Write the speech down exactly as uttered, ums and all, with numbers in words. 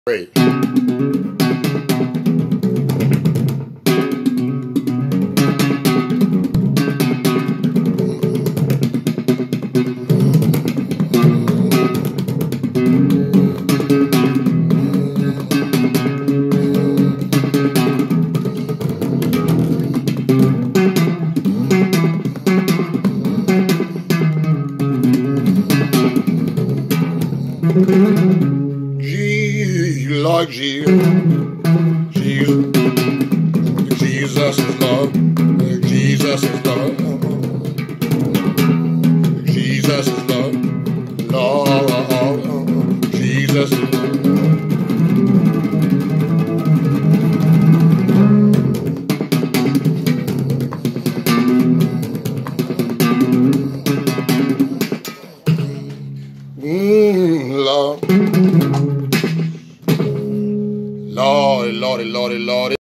Great. G like G, Jesus, Jesus is love, Jesus is love, Jesus is love, Lord, Jesus is love. Mm, love. Lordy, Lordy, Lordy, Lordy.